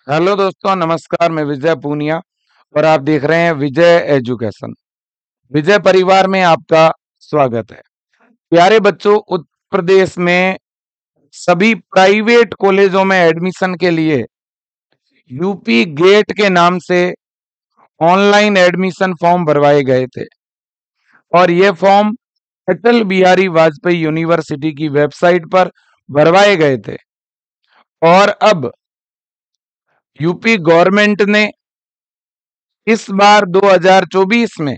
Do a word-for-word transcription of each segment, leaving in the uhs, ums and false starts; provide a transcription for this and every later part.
Hello दोस्तों, नमस्कार। मैं विजय पूनिया और आप देख रहे हैं विजय एजुकेशन। विजय परिवार में आपका स्वागत है। प्यारे बच्चों, उत्तर प्रदेश में सभी प्राइवेट कॉलेजों में एडमिशन के लिए यूपी गेट के नाम से ऑनलाइन एडमिशन फॉर्म भरवाए गए थे और ये फॉर्म अटल बिहारी वाजपेयी यूनिवर्सिटी की वेबसाइट पर भरवाए गए थे। और अब यूपी गवर्नमेंट ने इस बार दो हज़ार चौबीस में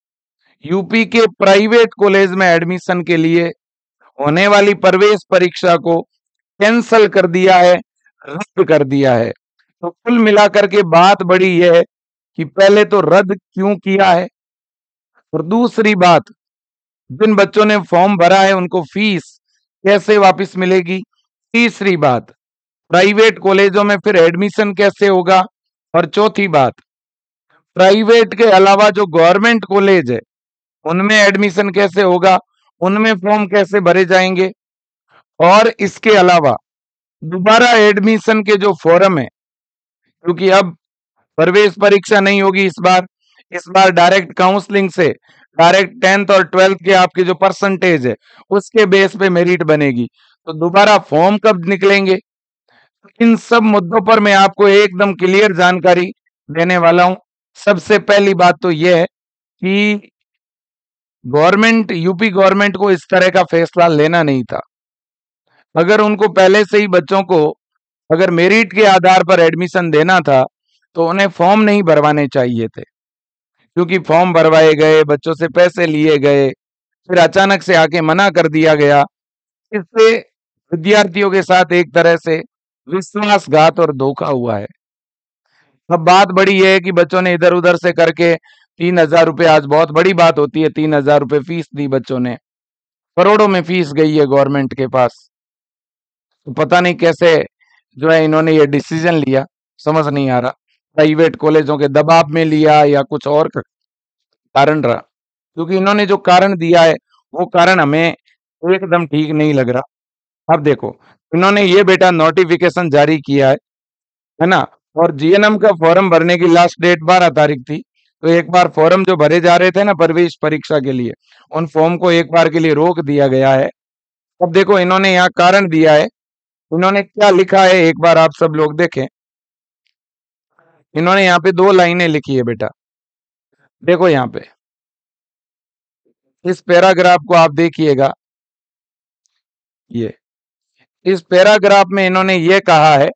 यूपी के प्राइवेट कॉलेज में एडमिशन के लिए होने वाली प्रवेश परीक्षा को कैंसल कर दिया है, रद्द कर दिया है। तो कुल मिलाकर के बात बड़ी यह है कि पहले तो रद्द क्यों किया है, और दूसरी बात, जिन बच्चों ने फॉर्म भरा है उनको फीस कैसे वापस मिलेगी। तीसरी बात, प्राइवेट कॉलेजों में फिर एडमिशन कैसे होगा। और चौथी बात, प्राइवेट के अलावा जो गवर्नमेंट कॉलेज है उनमें एडमिशन कैसे होगा, उनमें फॉर्म कैसे भरे जाएंगे। और इसके अलावा दोबारा एडमिशन के जो फॉर्म है, क्योंकि अब प्रवेश परीक्षा नहीं होगी इस बार इस बार डायरेक्ट काउंसलिंग से डायरेक्ट टेंथ और ट्वेल्थ के आपके जो परसेंटेज है उसके बेस पे मेरिट बनेगी। तो दोबारा फॉर्म कब निकलेंगे, इन सब मुद्दों पर मैं आपको एकदम क्लियर जानकारी देने वाला हूं। सबसे पहली बात तो यह है कि गवर्नमेंट यूपी गवर्नमेंट को इस तरह का फैसला लेना नहीं था। अगर उनको पहले से ही बच्चों को अगर मेरिट के आधार पर एडमिशन देना था तो उन्हें फॉर्म नहीं भरवाने चाहिए थे, क्योंकि फॉर्म भरवाए गए, बच्चों से पैसे लिए गए, फिर अचानक से आके मना कर दिया गया। इससे विद्यार्थियों के साथ एक तरह से विश्वासघात और धोखा हुआ है। अब बात बड़ी है कि बच्चों ने इधर उधर से करके तीन हजार रुपये, आज बहुत बड़ी बात होती है, तीन हजार रुपये फीस दी बच्चों ने, करोड़ों में फीस गई है गवर्नमेंट के पास। तो पता नहीं कैसे जो है इन्होंने ये डिसीजन लिया, समझ नहीं आ रहा। प्राइवेट कॉलेजों के दबाव में लिया या कुछ और कारण रहा, क्योंकि इन्होंने जो कारण दिया है वो कारण हमें एकदम ठीक नहीं लग रहा। अब देखो, इन्होंने ये बेटा नोटिफिकेशन जारी किया है है ना, और जीएनएम का फॉर्म भरने की लास्ट डेट बारह तारीख थी। तो एक बार फॉर्म जो भरे जा रहे थे ना प्रवेश परीक्षा के लिए, उन फॉर्म को एक बार के लिए रोक दिया गया है। अब देखो, इन्होंने यहाँ कारण दिया है, इन्होंने क्या लिखा है एक बार आप सब लोग देखें। इन्होंने यहाँ पे दो लाइनें लिखी है बेटा, देखो यहाँ पे इस पैराग्राफ को आप देखिएगा। ये इस पैराग्राफ में इन्होंने ये कहा है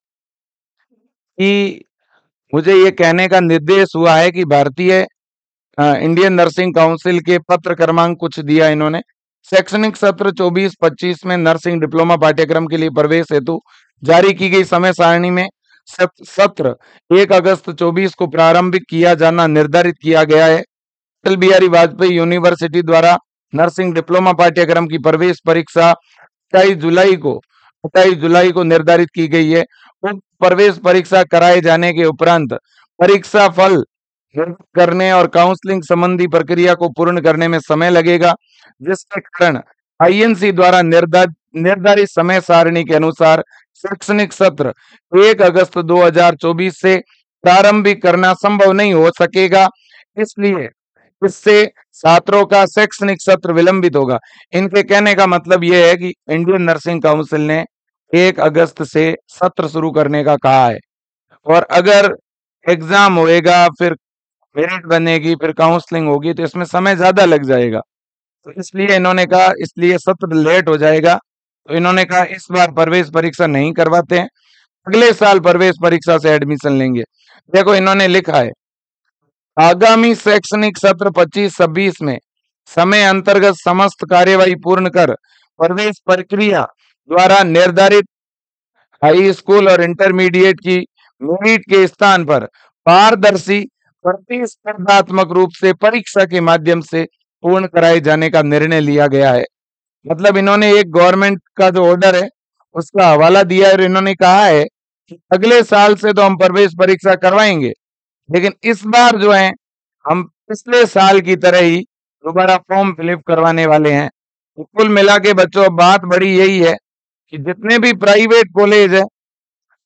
कि मुझे ये कहने का निर्देश हुआ है कि भारतीय अ, इंडियन नर्सिंग काउंसिल के पत्र क्रमांक कुछ दिया इन्होंने, शैक्षणिक सत्र चौबीस पच्चीस में नर्सिंग डिप्लोमा पाठ्यक्रम के लिए प्रवेश हेतु जारी की गई समय सारणी में सत- सत्र एक अगस्त चौबीस को प्रारंभिक किया जाना निर्धारित किया गया है। अटल बिहारी वाजपेयी यूनिवर्सिटी द्वारा नर्सिंग डिप्लोमा पाठ्यक्रम की प्रवेश परीक्षा अट्ठाईस जुलाई को अट्ठाईस जुलाई को निर्धारित की गई है। उक्त प्रवेश परीक्षा कराए जाने के उपरांत परीक्षा फल निर्गत करने और काउंसलिंग संबंधी प्रक्रिया को पूर्ण करने में समय लगेगा, जिसके कारण आईएनसी द्वारा निर्धारित निर्धारित समय सारणी के अनुसार शैक्षणिक सत्र एक अगस्त दो हज़ार चौबीस से प्रारंभिक करना संभव नहीं हो सकेगा। इसलिए इससे छात्रों का शैक्षणिक सत्र विलंबित होगा। इनके कहने का मतलब यह है कि इंडियन नर्सिंग काउंसिल ने एक अगस्त से सत्र शुरू करने का कहा है, और अगर एग्जाम होएगा, फिर मेरिट बनेगी, फिर काउंसलिंग होगी, तो इसमें समय ज्यादा लग जाएगा। तो इसलिए इन्होंने कहा, इसलिए सत्र लेट हो जाएगा। तो इन्होंने कहा इस बार प्रवेश परीक्षा नहीं करवाते हैं, अगले साल प्रवेश परीक्षा से एडमिशन लेंगे। देखो इन्होंने लिखा है, आगामी शैक्षणिक सत्र पच्चीस छब्बीस में समय अंतर्गत समस्त कार्यवाही पूर्ण कर प्रवेश प्रक्रिया द्वारा निर्धारित हाई स्कूल और इंटरमीडिएट की मेरिट के स्थान पर पारदर्शी प्रतिस्पर्धात्मक रूप से परीक्षा के माध्यम से पूर्ण कराए जाने का निर्णय लिया गया है। मतलब इन्होंने एक गवर्नमेंट का जो ऑर्डर है उसका हवाला दिया है और इन्होंने कहा है कि अगले साल से तो हम प्रवेश परीक्षा करवाएंगे, लेकिन इस बार जो है हम पिछले साल की तरह ही दोबारा फॉर्म फिलअप करवाने वाले हैं। तो कुल मिला के बच्चों, अब बात बड़ी यही है कि जितने भी प्राइवेट कॉलेज है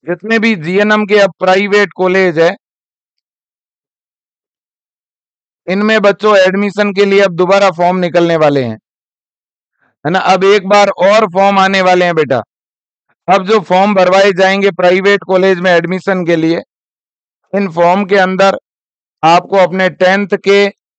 जितने भी जीएनएम के अब प्राइवेट कॉलेज है, इनमें बच्चों एडमिशन के लिए अब दोबारा फॉर्म निकलने वाले हैं, है ना। अब एक बार और फॉर्म आने वाले हैं बेटा। अब जो फॉर्म भरवाए जाएंगे प्राइवेट कॉलेज में एडमिशन के लिए, इन फॉर्म के अंदर आपको अपने टेंथ के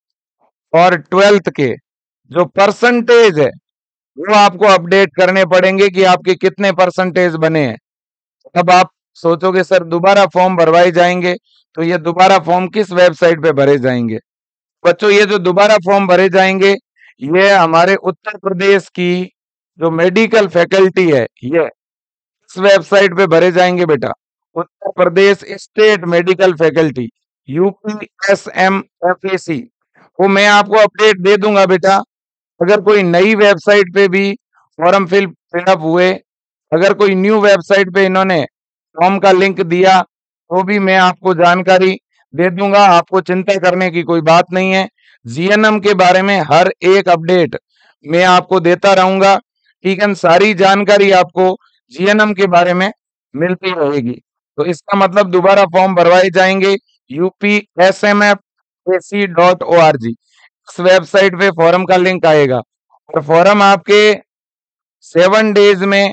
और ट्वेल्थ के जो परसेंटेज है वो आपको अपडेट करने पड़ेंगे कि आपके कितने परसेंटेज बने हैं। अब आप सोचोगे सर दोबारा फॉर्म भरवाए जाएंगे, तो ये दोबारा फॉर्म किस वेबसाइट पे भरे जाएंगे? बच्चों ये जो दोबारा फॉर्म भरे जाएंगे, ये हमारे उत्तर प्रदेश की जो मेडिकल फैकल्टी है, ये इस वेबसाइट पे भरे जाएंगे बेटा। Uttar Pradesh state medical faculty, UP S M F A C, वो मैं आपको अपडेट दे दूंगा बेटा। अगर कोई नई वेबसाइट पे भी फॉर्म फिल फिलअप हुए, अगर कोई न्यू वेबसाइट पे इन्होंने फॉर्म का लिंक दिया, तो भी मैं आपको जानकारी दे दूंगा। आपको चिंता करने की कोई बात नहीं है। जीएनएम के बारे में हर एक अपडेट मैं आपको देता रहूंगा, ठीक है। सारी जानकारी आपको जीएनएम के बारे में मिलती रहेगी। तो इसका मतलब दोबारा फॉर्म भरवाए जाएंगे UP S M F A C dot O R G, इस वेबसाइट पे फॉर्म का लिंक आएगा और फॉर्म आपके सेवन डेज में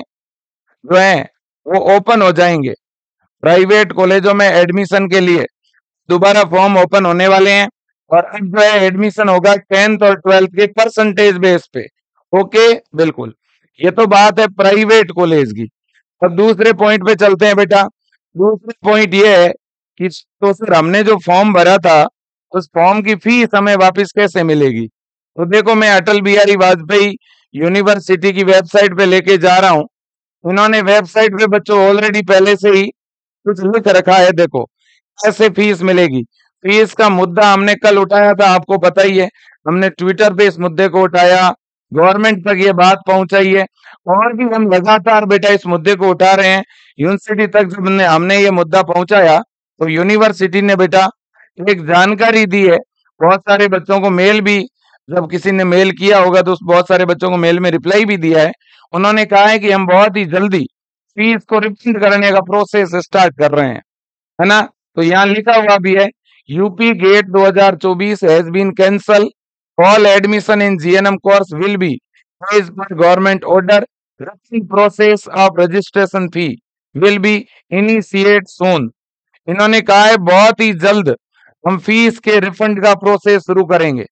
जो है वो ओपन हो जाएंगे। प्राइवेट कॉलेजों में एडमिशन के लिए दोबारा फॉर्म ओपन होने वाले हैं और अब जो है एडमिशन होगा टेंथ और ट्वेल्थ के परसेंटेज बेस पे। ओके, बिल्कुल। ये तो बात है प्राइवेट कॉलेज की। अब दूसरे पॉइंट पे चलते हैं बेटा। दूसरे पॉइंट ये है कि तो सर हमने जो फॉर्म भरा था उस फॉर्म की फीस हमें वापस कैसे मिलेगी? तो देखो मैं अटल बिहारी वाजपेयी यूनिवर्सिटी की वेबसाइट पे लेके जा रहा हूँ। उन्होंने वेबसाइट पे बच्चों ऑलरेडी पहले से ही कुछ लिख रखा है। देखो कैसे फीस मिलेगी। फीस का मुद्दा हमने कल उठाया था, आपको पता ही है। हमने ट्विटर पे इस मुद्दे को उठाया, गवर्नमेंट तक ये बात पहुंचाई है और भी हम लगातार बेटा इस मुद्दे को उठा रहे हैं। यूनिवर्सिटी तक जब हमने हमने ये मुद्दा पहुंचाया तो यूनिवर्सिटी ने बेटा एक जानकारी दी है। बहुत सारे बच्चों को मेल भी, जब किसी ने मेल किया होगा तो उस बहुत सारे बच्चों को मेल में रिप्लाई भी दिया है। उन्होंने कहा है कि हम बहुत ही जल्दी फीस को रिफंड करने का प्रोसेस स्टार्ट कर रहे हैं, है ना। तो यहाँ लिखा हुआ भी है यूपी गेट दो हज़ार चौबीस has been cancel, all admission in GNM course will be as per government order, refund process of registration fee will be initiate soon. इन्होंने कहा है बहुत ही जल्द हम फीस के रिफंड का प्रोसेस शुरू करेंगे।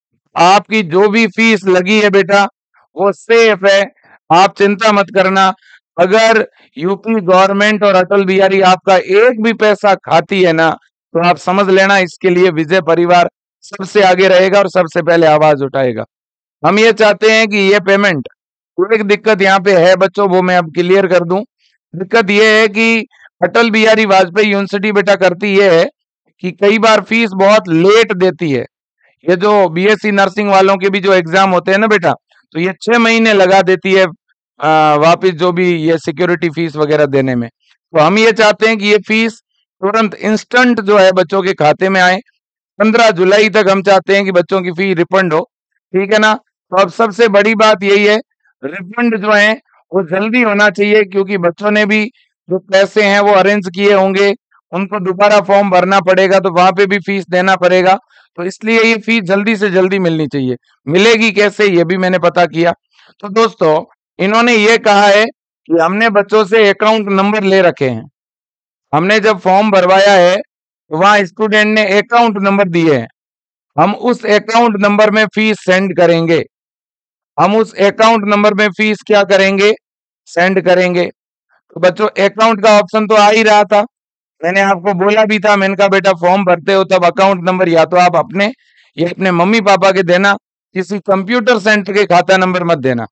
आपकी जो भी फीस लगी है बेटा वो सेफ है, आप चिंता मत करना। अगर यूपी गवर्नमेंट और अटल बिहारी आपका एक भी पैसा खाती है ना, तो आप समझ लेना इसके लिए विजय परिवार सबसे आगे रहेगा और सबसे पहले आवाज उठाएगा। हम ये चाहते हैं कि ये पेमेंट, एक दिक्कत यहाँ पे है बच्चों, वो मैं अब क्लियर कर दूं। दिक्कत ये है कि अटल बिहारी वाजपेयी यूनिवर्सिटी बेटा करती ये है कि कई बार फीस बहुत लेट देती है। ये जो बीएससी नर्सिंग वालों के भी जो एग्जाम होते हैं ना बेटा, तो ये छह महीने लगा देती है आ, वापिस जो भी ये सिक्योरिटी फीस वगैरह देने में। तो हम ये चाहते हैं कि ये फीस तुरंत इंस्टेंट जो है बच्चों के खाते में आए। पंद्रह जुलाई तक हम चाहते हैं कि बच्चों की फी रिफंड हो, ठीक है ना। तो अब सबसे बड़ी बात यही है, रिफंड जो है वो जल्दी होना चाहिए, क्योंकि बच्चों ने भी जो पैसे हैं वो अरेंज किए होंगे, उनको दोबारा फॉर्म भरना पड़ेगा, तो वहां पे भी फीस देना पड़ेगा। तो इसलिए ये फीस जल्दी से जल्दी मिलनी चाहिए। मिलेगी कैसे ये भी मैंने पता किया। तो दोस्तों इन्होंने ये कहा है कि हमने बच्चों से अकाउंट नंबर ले रखे हैं। हमने जब फॉर्म भरवाया है तो वहां स्टूडेंट ने अकाउंट नंबर दिए हैं। हम उस अकाउंट नंबर में फीस सेंड करेंगे। हम उस अकाउंट नंबर में फीस क्या करेंगे? सेंड करेंगे। तो बच्चों अकाउंट का ऑप्शन तो आ ही रहा था, मैंने आपको बोला भी था। मैंने कहा बेटा फॉर्म भरते हो तब अकाउंट नंबर या तो आप अपने या अपने मम्मी पापा के देना, किसी कंप्यूटर सेंटर के खाता नंबर मत देना।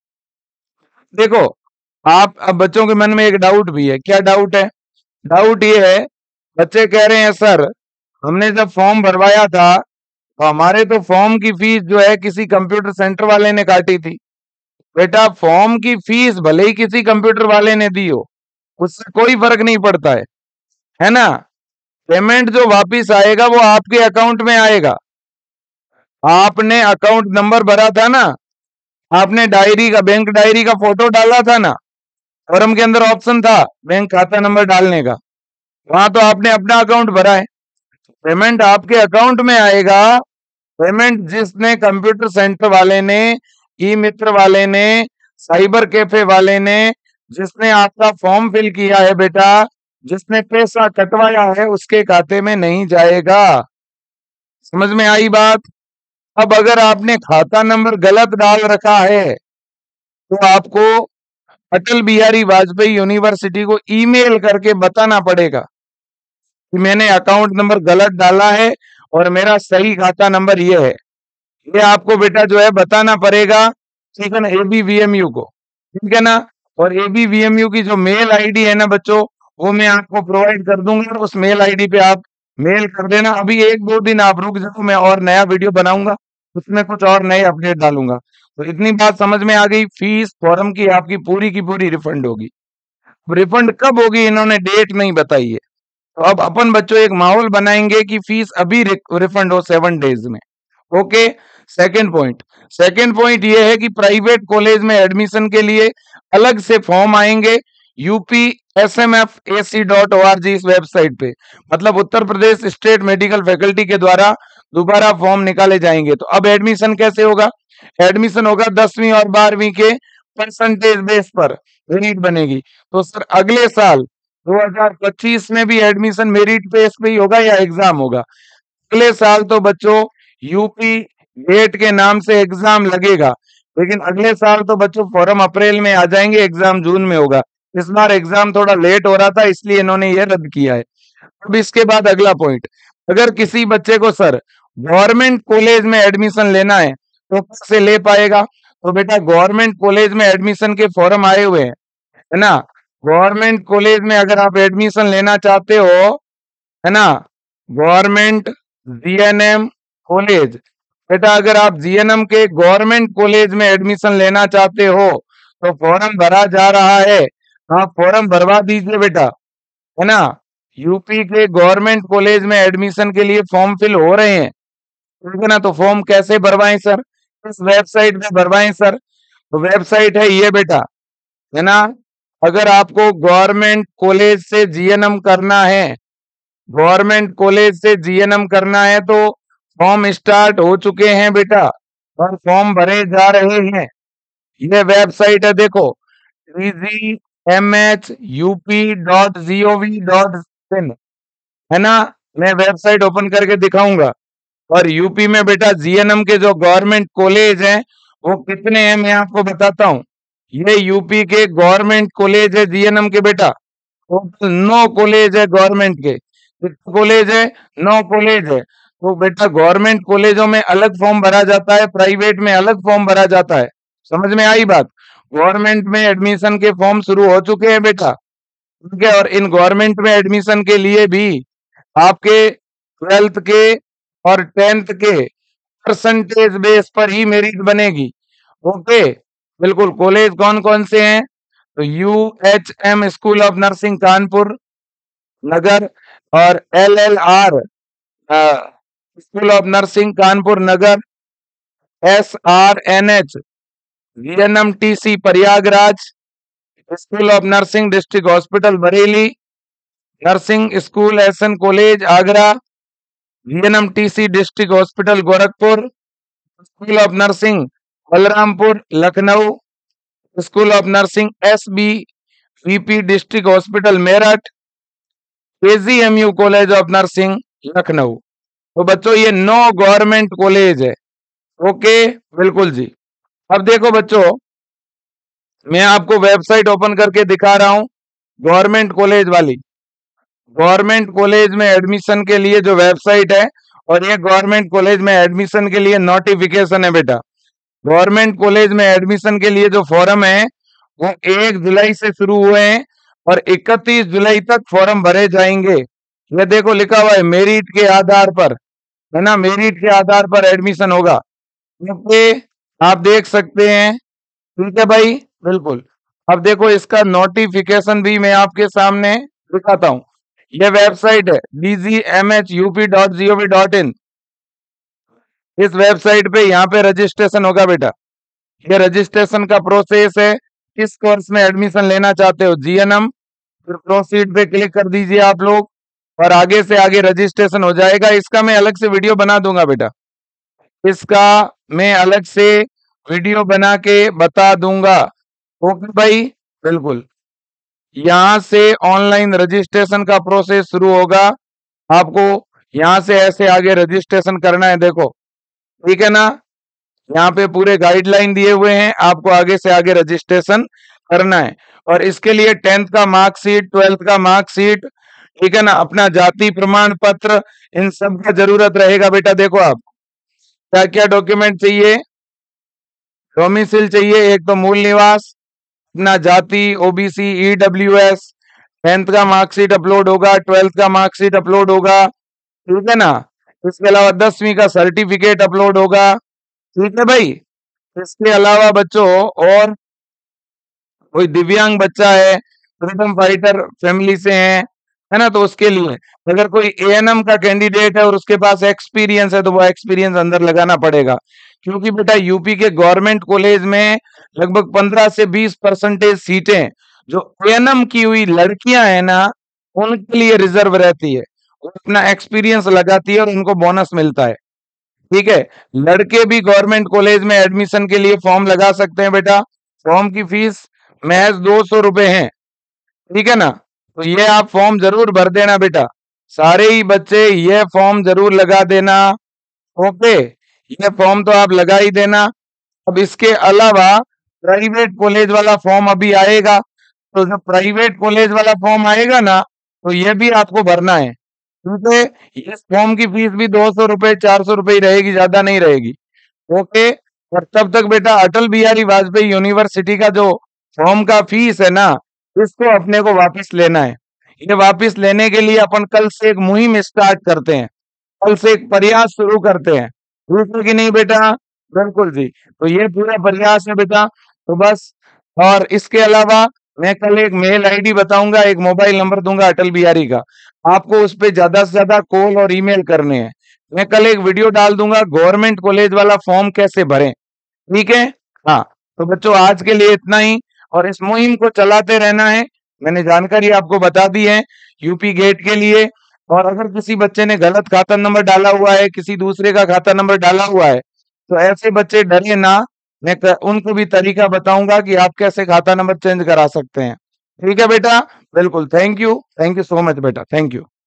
देखो आप, अब बच्चों के मन में एक डाउट भी है। क्या डाउट है? डाउट ये है, बच्चे कह रहे हैं सर हमने जब फॉर्म भरवाया था तो हमारे तो फॉर्म की फीस जो है किसी कंप्यूटर सेंटर वाले ने काटी थी। बेटा फॉर्म की फीस भले ही किसी कंप्यूटर वाले ने दी हो, उससे कोई फर्क नहीं पड़ता है, है ना। पेमेंट जो वापिस आएगा वो आपके अकाउंट में आएगा। आपने अकाउंट नंबर भरा था ना, आपने डायरी का, बैंक डायरी का फोटो डाला था ना, फॉर्म के अंदर ऑप्शन था बैंक खाता नंबर डालने का, वहां तो आपने अपना अकाउंट भरा है, पेमेंट आपके अकाउंट में आएगा। पेमेंट जिसने कंप्यूटर सेंटर वाले ने, ई मित्र वाले ने, साइबर कैफे वाले ने, जिसने आपका फॉर्म फिल किया है बेटा, जिसने पैसा कटवाया है, उसके खाते में नहीं जाएगा। समझ में आई बात? अब अगर आपने खाता नंबर गलत डाल रखा है तो आपको अटल बिहारी वाजपेयी यूनिवर्सिटी को ईमेल करके बताना पड़ेगा कि मैंने अकाउंट नंबर गलत डाला है और मेरा सही खाता नंबर ये है। ये आपको बेटा जो है बताना पड़ेगा, ठीक है ना, एबीवीएमयू को, ठीक है ना। और एबीवीएमयू की जो मेल आईडी है ना बच्चों, वो मैं आपको प्रोवाइड कर दूंगा, उस मेल आईडी पे आप मेल कर देना। अभी एक दो दिन आप रुक जाओ, मैं और नया वीडियो बनाऊंगा, उसमें कुछ और नए अपडेट डालूंगा। तो इतनी बात समझ में आ गई, फीस फॉर्म की आपकी पूरी की पूरी रिफंड होगी। रिफंड कब होगी इन्होंने डेट नहीं बताई है, तो अब अपन बच्चों एक माहौल बनाएंगे कि फीस अभी रिफंड हो सेवन डेज में। Okay. Second point second point ये है कि प्राइवेट कॉलेज में एडमिशन के लिए अलग से फॉर्म आएंगे UP S M F A C dot O R G इस वेबसाइट पे, मतलब Uttar Pradesh state medical faculty के द्वारा दोबारा फॉर्म निकाले जाएंगे। तो अब एडमिशन कैसे होगा? एडमिशन होगा दसवीं और बारहवीं के परसेंटेज बेस पर मेरिट बनेगी। तो सर अगले साल दो हज़ार पच्चीस में भी एडमिशन मेरिट बेस पे ही होगा या एग्जाम होगा? अगले साल तो बच्चों यूपी गेट के नाम से एग्जाम लगेगा, लेकिन अगले साल तो बच्चों फॉर्म अप्रैल में आ जाएंगे, एग्जाम जून में होगा। इस बार एग्जाम थोड़ा लेट हो रहा था, इसलिए इन्होंने ये रद्द किया है। अब इसके बाद अगला पॉइंट, अगर किसी बच्चे को सर गवर्नमेंट कॉलेज में एडमिशन लेना है तो कैसे ले पाएगा? तो बेटा गवर्नमेंट कॉलेज में एडमिशन के फॉर्म आए हुए हैं, है ना। गवर्नमेंट कॉलेज में अगर आप एडमिशन लेना चाहते हो, है ना, गवर्नमेंट जीएनएम कॉलेज, बेटा अगर आप जीएनएम के गवर्नमेंट कॉलेज में एडमिशन लेना चाहते हो तो फॉर्म भरा जा रहा है, आप फॉर्म भरवा दीजिए बेटा, है ना। यूपी के गवर्नमेंट कॉलेज में एडमिशन के लिए फॉर्म फिल हो रहे हैं, ठीक है ना। तो फॉर्म कैसे भरवाएं सर? इस वेबसाइट पे भरवाएं सर। तो वेबसाइट है ये बेटा, है ना। अगर आपको गवर्नमेंट कॉलेज से जीएनएम करना है, गवर्नमेंट कॉलेज से जीएनएम करना है तो फॉर्म स्टार्ट हो चुके हैं बेटा, और फॉर्म भरे जा रहे हैं। ये वेबसाइट है, देखो T G M H U P dot G O V dot in, है ना। मैं वेबसाइट ओपन करके दिखाऊंगा। और यूपी में बेटा जीएनएम के जो गवर्नमेंट कॉलेज हैं वो कितने हैं मैं आपको बताता हूँ। ये यूपी के गवर्नमेंट कॉलेज है जीएनएम के बेटा, टोटल नौ कॉलेज है गवर्नमेंट के। कितने कॉलेज है? नौ कॉलेज है। तो बेटा गवर्नमेंट कॉलेजों में अलग फॉर्म भरा जाता है, प्राइवेट में अलग फॉर्म भरा जाता है। समझ में आई बात? गवर्नमेंट में एडमिशन के फॉर्म शुरू हो चुके हैं बेटा, ठीक है। और इन गवर्नमेंट में एडमिशन के लिए भी आपके ट्वेल्थ के और टेंथ के परसेंटेज बेस पर ही मेरिट बनेगी। ओके, बिल्कुल। कॉलेज कौन कौन से हैं? तो U H M school of nursing Kanpur Nagar, और L L R school of nursing Kanpur Nagar, S R N H V N M T C Prayagraj, school of nursing district hospital Bareilly, nursing school S N college Agra, V N M T C district hospital Gorakhpur, school of nursing Balrampur Lucknow, school of nursing S B V P district hospital Meerut, KGMU college of nursing Lucknow. तो बच्चों ये नौ government college है। Okay, बिल्कुल जी। अब देखो बच्चों, मैं आपको वेबसाइट ओपन करके दिखा रहा हूं गवर्नमेंट कॉलेज वाली। गवर्नमेंट कॉलेज में एडमिशन के लिए जो वेबसाइट है, और ये गवर्नमेंट कॉलेज में एडमिशन के लिए नोटिफिकेशन है बेटा। गवर्नमेंट कॉलेज में एडमिशन के लिए जो फॉर्म है वो एक जुलाई से शुरू हुए हैं और इकतीस जुलाई तक फॉर्म भरे जाएंगे। ये देखो लिखा हुआ है मेरिट के आधार पर, है ना, मेरिट के आधार पर एडमिशन होगा। ओके, आप देख सकते हैं, ठीक है भाई, बिल्कुल। अब देखो इसका नोटिफिकेशन भी मैं आपके सामने दिखाता हूँ। ये वेबसाइट है D G M H U P dot G O V dot in. इस वेबसाइट पे यहाँ पे रजिस्ट्रेशन होगा बेटा। ये रजिस्ट्रेशन का प्रोसेस है, किस कोर्स में एडमिशन लेना चाहते हो, जीएनएम, फिर प्रोसीड पे क्लिक कर दीजिए आप लोग और आगे से आगे रजिस्ट्रेशन हो जाएगा। इसका मैं अलग से वीडियो बना दूंगा बेटा, इसका मैं अलग से वीडियो बना के बता दूंगा। ओके भाई, बिल्कुल। यहाँ से ऑनलाइन रजिस्ट्रेशन का प्रोसेस शुरू होगा। आपको यहाँ से ऐसे आगे रजिस्ट्रेशन करना है, देखो, ठीक है ना। यहाँ पे पूरे गाइडलाइन दिए हुए हैं, आपको आगे से आगे रजिस्ट्रेशन करना है। और इसके लिए टेंथ का मार्कशीट, ट्वेल्थ का मार्कशीट, ठीक है ना, अपना जाति प्रमाण पत्र, इन सब का जरूरत रहेगा बेटा। देखो आप क्या क्या डॉक्यूमेंट चाहिए, डोमिसिल चाहिए, एक तो मूल निवास, अपना जाति, ओबीसी, ईडब्ल्यूएस, टेंथ का मार्कशीट अपलोड होगा, ट्वेल्थ का मार्कशीट अपलोड होगा, ठीक है ना। इसके अलावा दसवीं का सर्टिफिकेट अपलोड होगा, ठीक है भाई। इसके अलावा बच्चों और कोई दिव्यांग बच्चा है, फ्रीडम फाइटर फैमिली से है है ना, तो उसके लिए अगर कोई एएनएम का कैंडिडेट है और उसके पास एक्सपीरियंस है तो वो एक्सपीरियंस अंदर लगाना पड़ेगा, क्योंकि बेटा यूपी के गवर्नमेंट कॉलेज में लगभग पंद्रह से बीस परसेंटेज सीटें जो एएनएम की हुई लड़कियां है ना उनके लिए रिजर्व रहती है। वो अपना एक्सपीरियंस लगाती है और उनको बोनस मिलता है, ठीक है। लड़के भी गवर्नमेंट कॉलेज में एडमिशन के लिए फॉर्म लगा सकते हैं बेटा। फॉर्म की फीस महज दो सौ रुपए है, ठीक है ना। तो ये आप फॉर्म जरूर भर देना बेटा, सारे ही बच्चे ये फॉर्म जरूर लगा देना। ओके, ये फॉर्म तो आप लगा ही देना। अब इसके अलावा प्राइवेट कॉलेज वाला फॉर्म अभी आएगा, तो जब प्राइवेट कॉलेज वाला फॉर्म आएगा ना तो ये भी आपको भरना है, ठीक है। इस फॉर्म की फीस भी दो सौ रुपए चार सौ रुपए ही रहेगी, ज्यादा नहीं रहेगी। ओके, और तब तक बेटा अटल बिहारी वाजपेयी यूनिवर्सिटी का जो फॉर्म का फीस है ना, इसको अपने को वापस लेना है। ये वापस लेने के लिए अपन कल से एक मुहिम स्टार्ट करते हैं, कल से एक प्रयास शुरू करते हैं, ठीक है कि नहीं बेटा। बिल्कुल जी, तो ये पूरा प्रयास है बेटा। तो बस, और इसके अलावा मैं कल एक मेल आईडी बताऊंगा, एक मोबाइल नंबर दूंगा अटल बिहारी का, आपको उस पे ज्यादा से ज्यादा कॉल और ईमेल करने हैं। मैं कल एक वीडियो डाल दूंगा गवर्नमेंट कॉलेज वाला फॉर्म कैसे भरें, ठीक है। हाँ, तो बच्चों आज के लिए इतना ही, और इस मुहिम को चलाते रहना है। मैंने जानकारी आपको बता दी है यूपी गेट के लिए। और अगर किसी बच्चे ने गलत खाता नंबर डाला हुआ है, किसी दूसरे का खाता नंबर डाला हुआ है, तो ऐसे बच्चे डरे ना, मैं क- उनको भी तरीका बताऊंगा कि आप कैसे खाता नंबर चेंज करा सकते हैं, ठीक है बेटा। बिल्कुल, thank you, thank you so much बेटा, थैंक यू।